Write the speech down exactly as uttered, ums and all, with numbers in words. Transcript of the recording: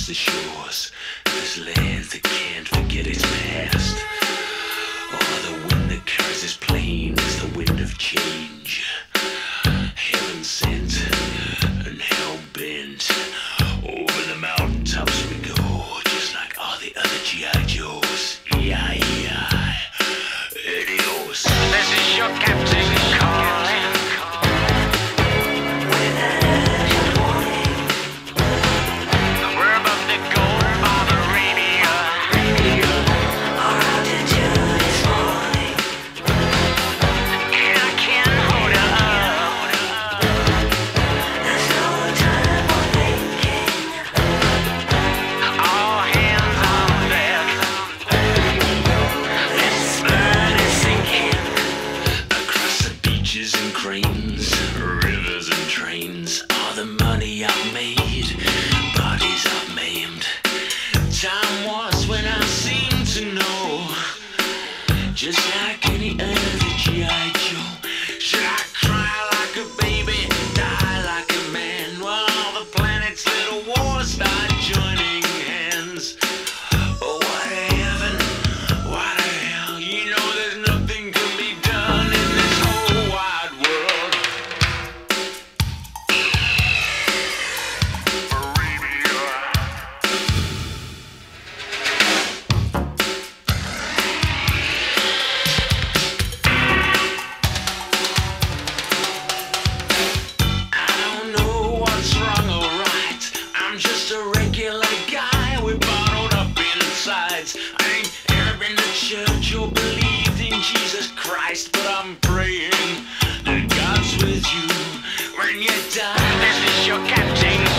the shores, this land that can't forget its past. Oh, the wind that carries this plane is the wind of change. Heaven sent and hell bent. Over the mountaintops we go, just like all the other G I Joes. E I E I, adios. This is your captain calling. We're about to go by the radio. Our altitude is falling, and I can't hold it up. There's no time for thinking. All hands on deck. This bird is sinking. Across the beaches and cranes, rivers and trains, all the money I've made, bodies I've maimed. Time was when I seemed to know, just like any other G I Joe. Should I cry like a baby, die like a man, while all the planet's little wars start joining hands? Oh, what a heaven, what a hell. You know there's nothing can be done in this whole wide world. I don't know what's wrong or right. I'm just a regular guy with bottled up insides. I ain't ever been to church or believed in Jesus Christ, but I'm praying that God's with you when you die. This is your captain